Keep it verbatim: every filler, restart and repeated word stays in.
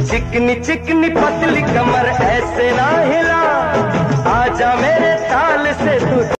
चिकनी चिकनी पतली कमर ऐसे ना हिला, आजा मेरे ताल से तू